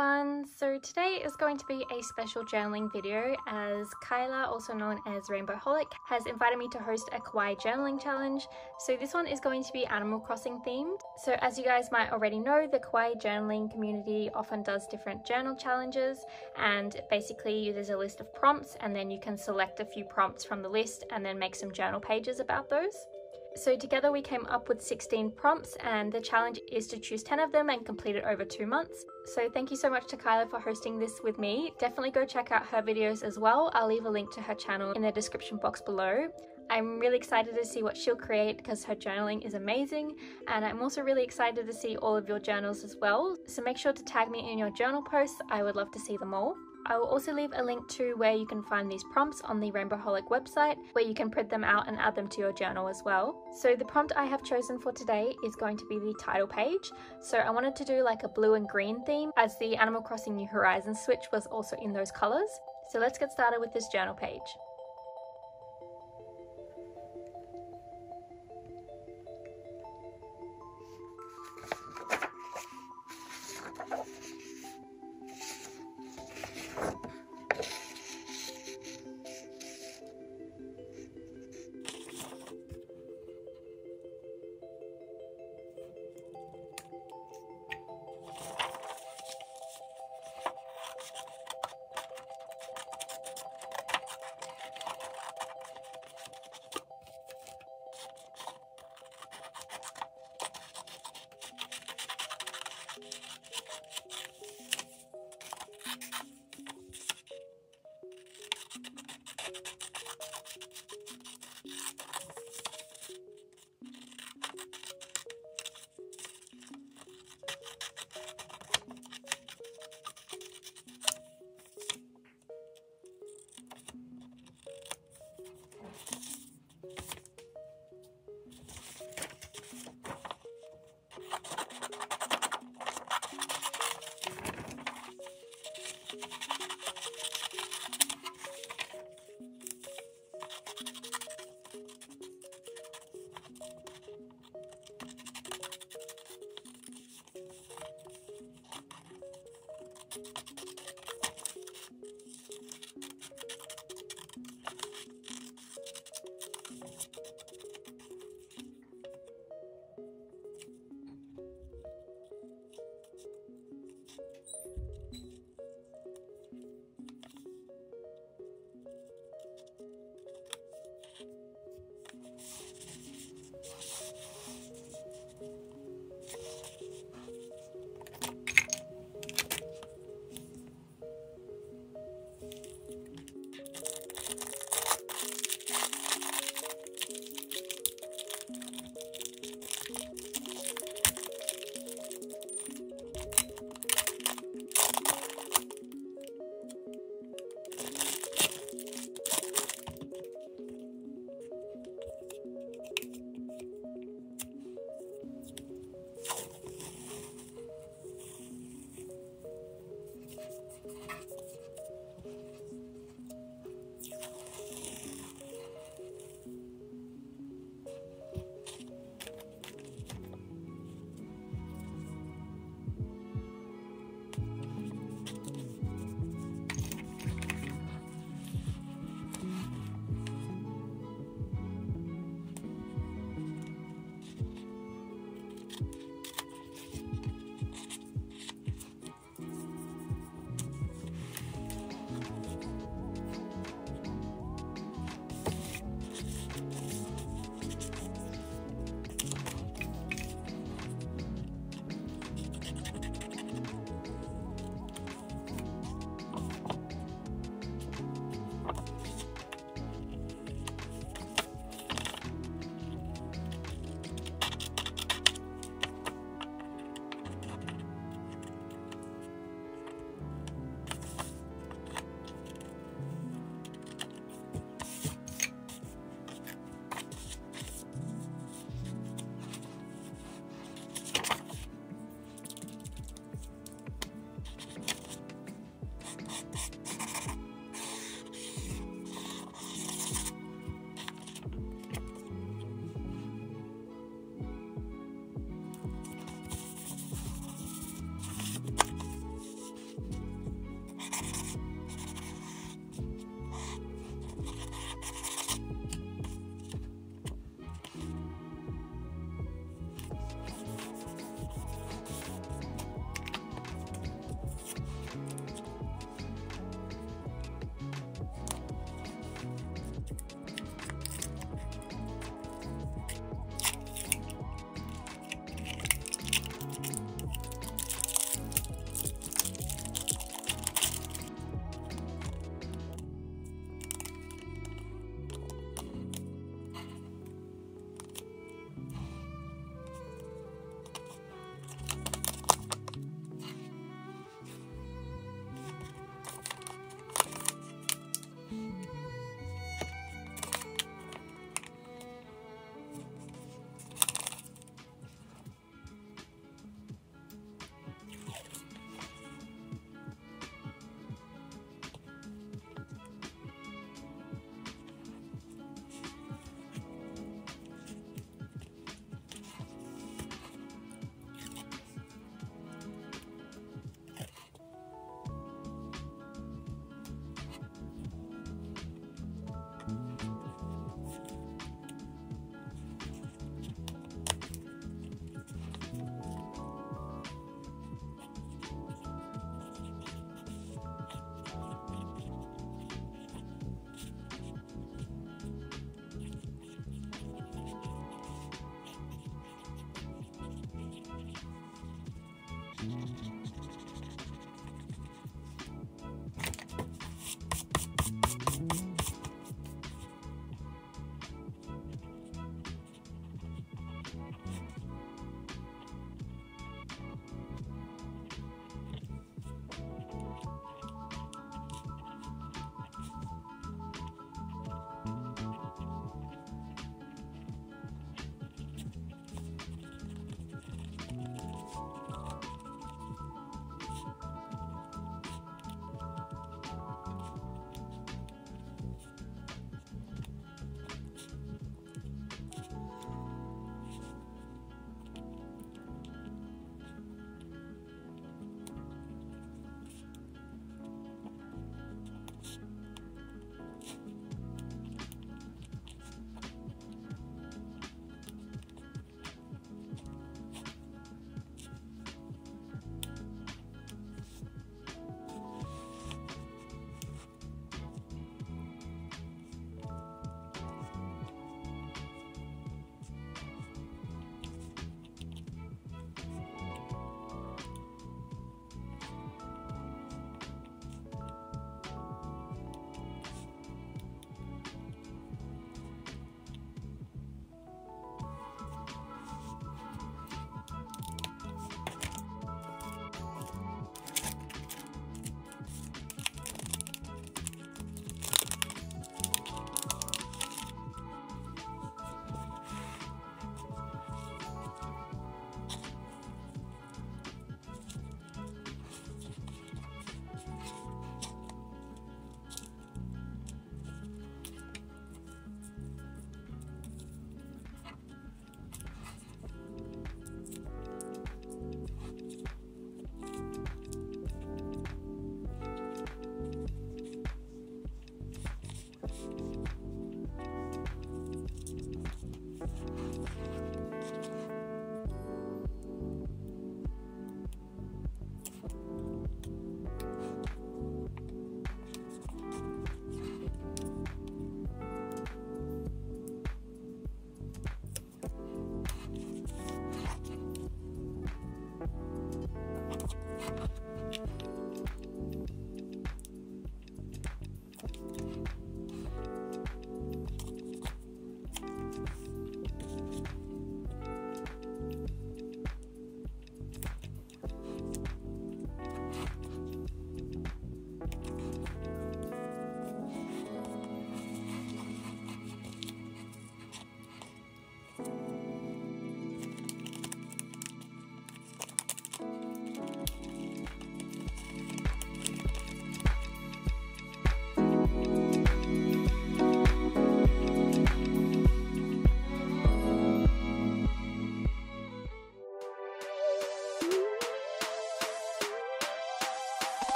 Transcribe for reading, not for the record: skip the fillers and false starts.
everyone! So today is going to be a special journaling video as Kyla, also known as Rainbowholic, has invited me to host a kawaii journaling challenge. So this one is going to be Animal Crossing themed. So as you guys might already know, the kawaii journaling community often does different journal challenges, and basically there's a list of prompts and then you can select a few prompts from the list and then make some journal pages about those. So together we came up with 16 prompts, and the challenge is to choose 10 of them and complete it over 2 months. So thank you so much to Kyla for hosting this with me. Definitely go check out her videos as well. I'll leave a link to her channel in the description box below. I'm really excited to see what she'll create because her journaling is amazing, and I'm also really excited to see all of your journals as well. So make sure to tag me in your journal posts. I would love to see them all. I will also leave a link to where you can find these prompts on the Rainbowholic website, where you can print them out and add them to your journal as well. So the prompt I have chosen for today is going to be the title page. So I wanted to do like a blue and green theme, as the Animal Crossing New Horizons switch was also in those colours. So let's get started with this journal page.